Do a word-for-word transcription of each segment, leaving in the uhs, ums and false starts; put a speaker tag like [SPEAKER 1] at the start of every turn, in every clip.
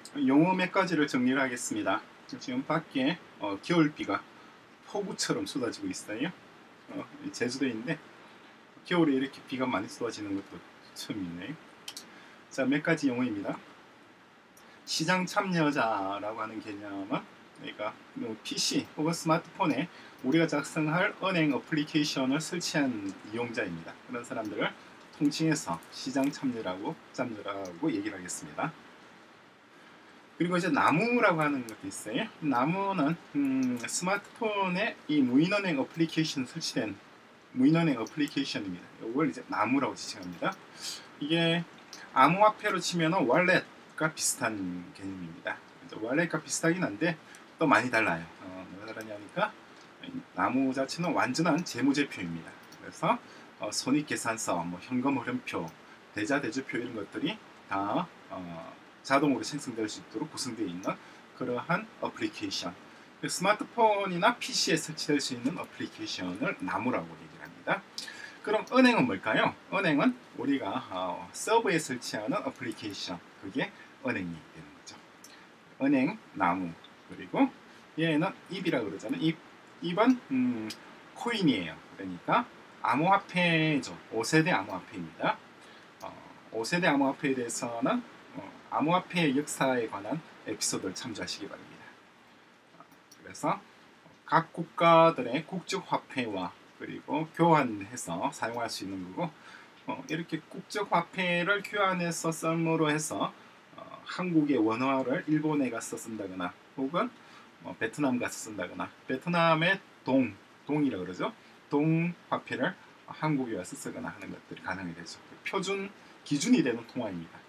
[SPEAKER 1] 용어 몇 가지를 정리를 하겠습니다. 지금 밖에 어, 겨울비가 폭우처럼 쏟아지고 있어요. 어, 제주도인데 겨울에 이렇게 비가 많이 쏟아지는 것도 처음이네요. 자, 몇 가지 용어입니다. 시장 참여자라고 하는 개념은 그러니까 피씨 혹은 스마트폰에 우리가 작성할 은행 어플리케이션을 설치한 이용자입니다. 그런 사람들을 통칭해서 시장 참여라고 참여라고 얘기를 하겠습니다. 그리고 이제 나무라고 하는 것도 있어요. 나무는 음, 스마트폰에 이 무인은행 어플리케이션 설치된 무인은행 어플리케이션입니다. 이걸 이제 나무라고 지칭합니다. 이게 암호화폐로 치면 월렛과 비슷한 개념입니다. 월렛과 비슷하긴 한데 또 많이 달라요. 어, 뭐가 다르냐니까 나무 자체는 완전한 재무제표입니다. 그래서 어, 손익계산서, 뭐 현금 흐름표, 대자 대조표 이런 것들이 다 어, 자동으로 생성될 수 있도록 구성되어 있는 그러한 어플리케이션. 스마트폰이나 피씨에 설치될 수 있는 어플리케이션을 나무라고 얘기를 합니다. 그럼 은행은 뭘까요? 은행은 우리가 어, 서버에 설치하는 어플리케이션, 그게 은행이 되는 거죠. 은행, 나무. 그리고 얘는 입이라고 그러잖아요. 입, 입은 음, 코인이에요. 그러니까 암호화폐죠. 오 세대 암호화폐입니다. 어, 오 세대 암호화폐에 대해서는 어, 암호화폐 역사에 관한 에피소드를 참조하시기 바랍니다. 어, 그래서 각 국가들의 국적화폐와 그리고 교환해서 사용할 수 있는 거고, 어, 이렇게 국적화폐를 교환해서 썰므로 해서 어, 한국의 원화를 일본에 가서 쓴다거나 혹은 어, 베트남 가서 쓴다거나, 베트남의 동, 동이라고 그러죠. 동 화폐를 한국에 와서 쓰거나 하는 것들이 가능이 되죠. 표준 기준이 되는 통화입니다.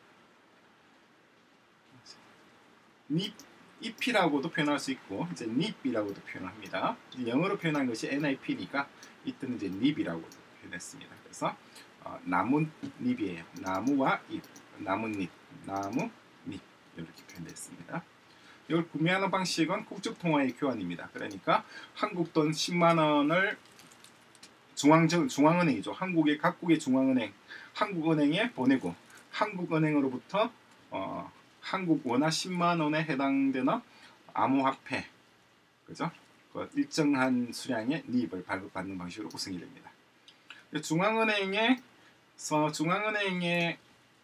[SPEAKER 1] 닙, 잎이라고도 표현할 수 있고 이제 닙이라고도 표현합니다. 영어로 표현한 것이 엔아이피니까 이때는 이제 닙이라고 표현했습니다. 그래서 어, 나뭇잎이에요. 나무와 잎, 나뭇잎, 나무, 잎 이렇게 표현됐습니다. 이걸 구매하는 방식은 국적통화의 교환입니다. 그러니까 한국 돈 십만 원을 중앙, 중앙은행이죠. 한국의 각국의 중앙은행, 한국은행에 보내고 한국은행으로부터 어, 한국 원화 십만 원에 해당되는 암호화폐, 그죠? 그 일정한 수량의 닙을 발급받는 방식으로 구성이 됩니다. 중앙은행에 중앙은행에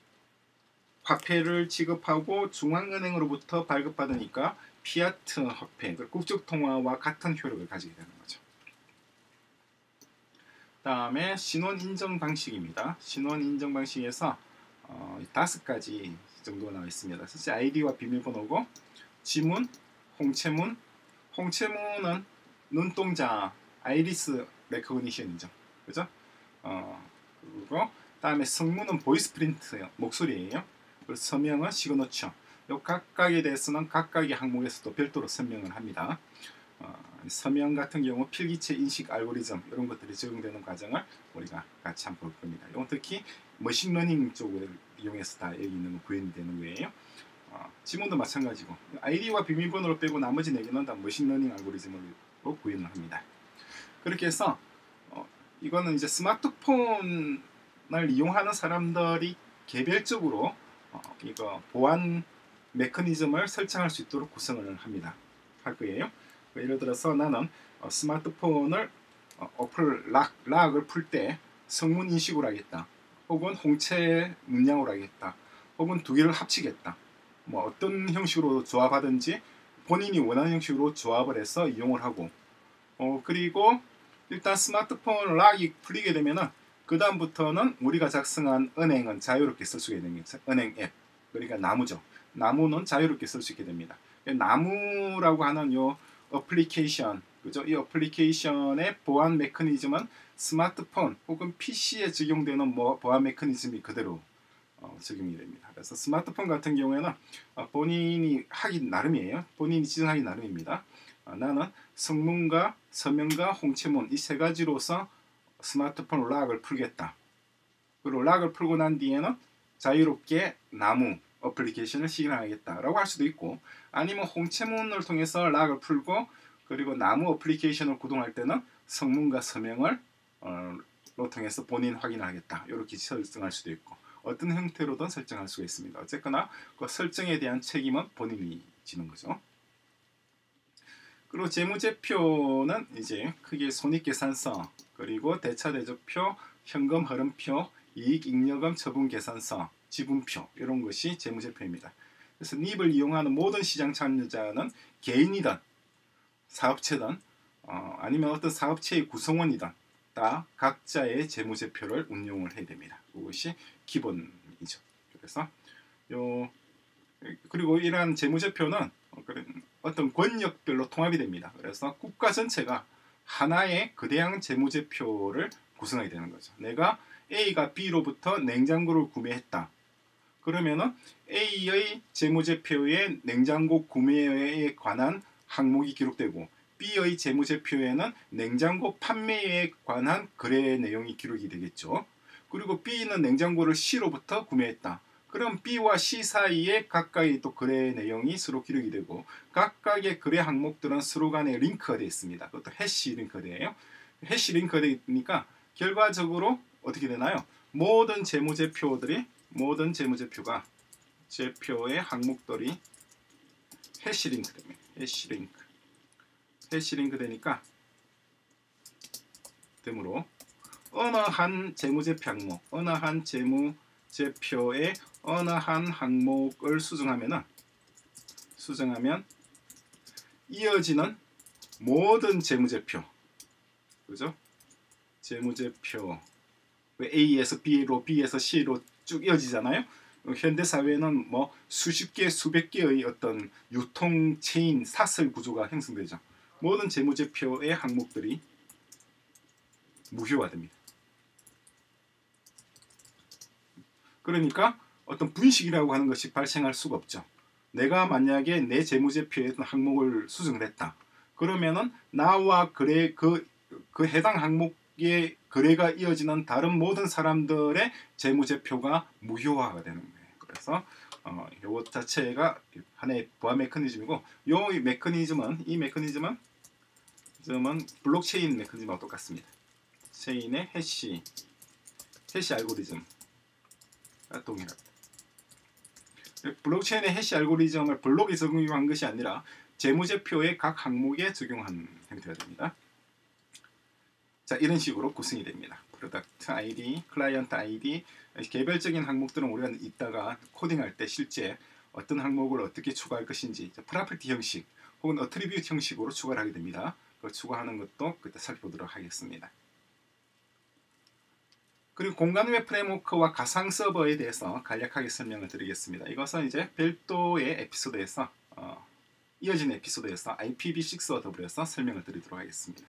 [SPEAKER 1] 화폐를 지급하고 중앙은행으로부터 발급받으니까 피아트 화폐, 국적통화와 같은 효력을 가지게 되는 거죠. 다음에 신원 인정 방식입니다. 신원 인정 방식에서 어, 다섯 가지 정도가 나와 있습니다. 사실 아이디와 비밀번호고, 지문, 홍채문, 홍채문은 눈동자, 아이리스 레코그니션이죠, 그죠? 어, 그리고 다음에 성문은 보이스 프린트, 목소리예요. 그리고 서명은 시그너처. 요 각각에 대해서는 각각의 항목에서도 별도로 설명을 합니다. 어, 서명 같은 경우 필기체 인식 알고리즘 이런 것들이 적용되는 과정을 우리가 같이 한번 볼 겁니다. 이건 특히 머신러닝 쪽을 이용해서 다 여기 있는 거 구현이 되는 거예요. 어, 지문도 마찬가지고 아이디와 비밀번호를 빼고 나머지 네 개는 다 머신러닝 알고리즘으로 구현을 합니다. 그렇게 해서 어, 이거는 이제 스마트폰을 이용하는 사람들이 개별적으로 어, 이거 보안 메커니즘을 설정할 수 있도록 구성을 합니다. 할 거예요. 예를 들어서 나는 어, 스마트폰을 어, 어플 락, 락을 풀 때 성문 인식으로 하겠다. 혹은 홍채 문양으로 하겠다. 혹은 두 개를 합치겠다. 뭐 어떤 형식으로 조합하든지 본인이 원하는 형식으로 조합을 해서 이용을 하고, 어, 그리고 일단 스마트폰 락이 풀리게 되면은 그 다음부터는 우리가 작성한 은행은 자유롭게 쓸 수 있게 됩니다. 은행 앱, 그러니까 나무죠. 나무는 자유롭게 쓸 수 있게 됩니다. 나무라고 하는 요 어플리케이션, 그죠? 이 어플리케이션의 보안 메커니즘은 스마트폰 혹은 피씨에 적용되는 뭐 보안 메커니즘이 그대로 어, 적용이 됩니다. 그래서 스마트폰 같은 경우에는 어, 본인이 하기 나름이에요. 본인이 지정하기 나름입니다. 어, 나는 성문과 서명과 홍채문 이 세 가지로서 스마트폰 락을 풀겠다. 그리고 락을 풀고 난 뒤에는 자유롭게 나무 어플리케이션을 실행하겠다라고 할 수도 있고, 아니면 홍채문을 통해서 락을 풀고 그리고 나무 어플리케이션을 구동할 때는 성문과 서명을 어, 로 통해서 본인 확인을 하겠다, 이렇게 설정할 수도 있고, 어떤 형태로든 설정할 수가 있습니다. 어쨌거나 그 설정에 대한 책임은 본인이 지는 거죠. 그리고 재무제표는 이제 크게 손익계산서, 그리고 대차대조표, 현금 흐름표, 이익잉여금 처분계산서, 지분표, 이런 것이 재무제표입니다. 그래서 닙을 이용하는 모든 시장 참여자는 개인이든 사업체든 어, 아니면 어떤 사업체의 구성원이든 다 각자의 재무제표를 운용을 해야 됩니다. 그것이 기본이죠. 그래서 요 그리고 이러한 재무제표는 어떤 권역별로 통합이 됩니다. 그래서 국가 전체가 하나의 거대한 재무제표를 구성하게 되는 거죠. 내가 A가 B로부터 냉장고를 구매했다. 그러면은 A의 재무제표에 냉장고 구매에 관한 항목이 기록되고 B의 재무제표에는 냉장고 판매에 관한 거래 내용이 기록이 되겠죠. 그리고 B는 냉장고를 C로부터 구매했다. 그럼 B와 C 사이에 각각의 또 거래 내용이 서로 기록이 되고 각각의 거래 항목들은 서로 간에 링크가 되어 있습니다. 그것도 해시 링크가 돼요. 해시 링크가 되니까 결과적으로 어떻게 되나요? 모든 재무제표들이 모든 재무제표가 제표의 항목들이 해시 링크 됩니다. 해시 링크. 해시 링크 되니까 되므로 어느 한 재무제표 항목, 어느 한 재무제표의 어느 한 항목을 수정하면은 수정하면 이어지는 모든 재무제표, 그죠? 재무제표 A에서 B로, B에서 C로 쭉 이어지잖아요. 현대 사회는 뭐 수십 개, 수백 개의 어떤 유통 체인 사슬 구조가 형성되죠. 모든 재무제표의 항목들이 무효화됩니다. 그러니까 어떤 분식이라고 하는 것이 발생할 수가 없죠. 내가 만약에 내 재무제표의 항목을 수정을 했다. 그러면은 나와 거래 그, 그 해당 항목의 거래가 이어지는 다른 모든 사람들의 재무제표가 무효화가 되는 거예요. 그래서 어, 이것 자체가 하나의 보안 메커니즘이고, 요 메커니즘은 이 메커니즘은 은 블록체인 메커니즘하고 똑같습니다. 체인의 해시 해시 알고리즘 동일합니다. 블록체인의 해시 알고리즘을 블록에 적용한 것이 아니라 재무제표의 각 항목에 적용한 형태가 됩니다. 자, 이런 식으로 구성이 됩니다. 프로덕트 아이디, 클라이언트 아이디, 개별적인 항목들은 우리가 이따가 코딩할 때 실제 어떤 항목을 어떻게 추가할 것인지 프로퍼티 형식 혹은 어트리뷰트 형식으로 추가를 하게 됩니다. 그걸 추가하는 것도 그때 살펴보도록 하겠습니다. 그리고 공간 웹 프레임워크와 가상 서버에 대해서 간략하게 설명을 드리겠습니다. 이것은 이제 별도의 에피소드에서 어, 이어진 에피소드에서 아이피브이 식스와 더불어서 설명을 드리도록 하겠습니다.